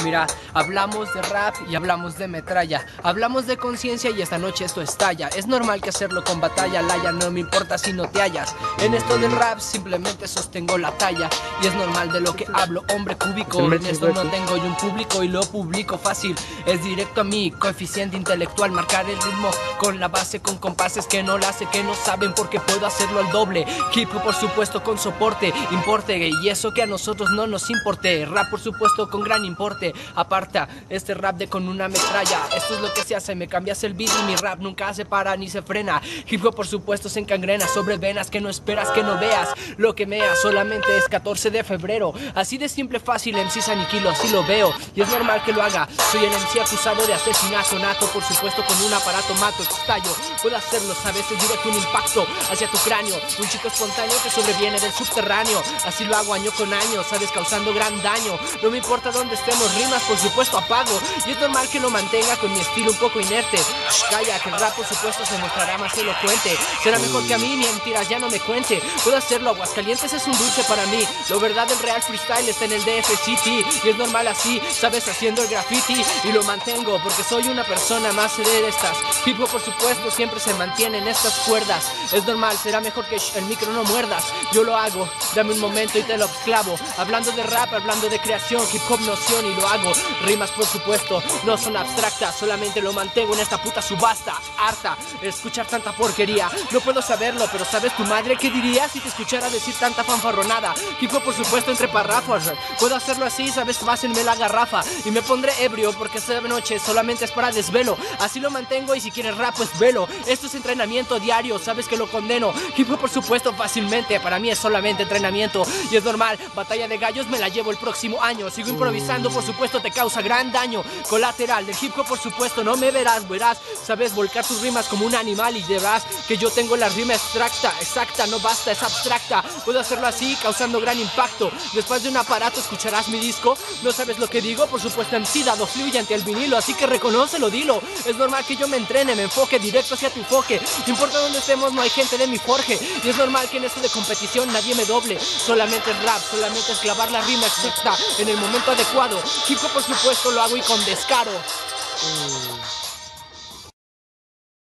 Mira, hablamos de rap y hablamos de metralla, hablamos de conciencia y esta noche esto estalla. Es normal que hacerlo con batalla, laya, no me importa si no te hallas. En esto del rap simplemente sostengo la talla y es normal de lo que hablo, hombre cúbico. En esto no tengo yo un público y lo publico fácil, es directo a mí, coeficiente intelectual, marcar el ritmo con la base, con compases que no la hace, que no saben porque puedo hacerlo al doble. Hip hop por supuesto con soporte, importe, y eso que a nosotros no nos importe. Rap por supuesto con gran importe, aparta este rap de con una metralla. Esto es lo que se hace, me cambias el beat y mi rap nunca se para ni se frena. Hip hop por supuesto se encangrena sobre venas que no esperas que no veas. Lo que mea solamente es 14 de febrero, así de simple, fácil, MCs aniquilo, así lo veo y es normal que lo haga. Soy el MC acusado de asesinato nato, por supuesto con un aparato mato, estallo. Puedo hacerlo, sabes, es directo un impacto hacia tu cráneo, un chico espontáneo que sobreviene del subterráneo. Así lo hago año con año, sabes, causando gran daño. No me importa dónde estemos, rimas por supuesto apago y es normal que lo mantenga con mi estilo un poco inerte. Calla, que el rap por supuesto se mostrará más elocuente. Será mejor que a mí, mentiras ya no me cuente. Puedo hacerlo, Aguascalientes es un dulce para mí. Lo verdad del real freestyle está en el DF City y es normal así, sabes, haciendo el graffiti y lo mantengo porque soy una persona más de estas. Hip hop por supuesto siempre se mantiene en estas cuerdas. Es normal, será mejor que el micro no muerdas. Yo lo hago, dame un momento y te lo clavo. Hablando de rap, hablando de creación, hip hop noción y lo hago. Rimas por supuesto no son abstractas, solamente lo mantengo en esta puta subasta. Harta de escuchar tanta porquería, no puedo saberlo, pero ¿sabes tu madre qué diría si te escuchara decir tanta fanfarronada? Hip hop por supuesto entre párrafos, puedo hacerlo así, sabes, pásenme la garrafa y me pondré ebrio porque esta noche solamente es para desvelo. Así lo mantengo y si quieres rap pues velo. Esto es entrenamiento diario, sabes que lo condeno. Hip hop por supuesto fácilmente, para mí es solamente entrenamiento y es normal, batalla de gallos me la llevo el próximo año. Sigo improvisando, por supuesto te causa gran daño colateral del hip hop por supuesto, no me verás, sabes, volcar tus rimas como un animal y verás que yo tengo la rima extracta, exacta, no basta, es abstracta. Puedo hacerlo así, causando gran impacto. Después de un aparato escucharás mi disco. No sabes lo que digo, por supuesto MC dado fluye ante el vinilo, así que reconócelo, dilo. Es normal que yo me entrene, me enfoque directo hacia tu enfoque. No importa dónde estemos, no hay gente de mi forje y es normal que en esto de competición nadie me doble. Solamente es rap, solamente es clavar la rima exacta en el momento adecuado. Hip hop por supuesto lo hago y con descaro.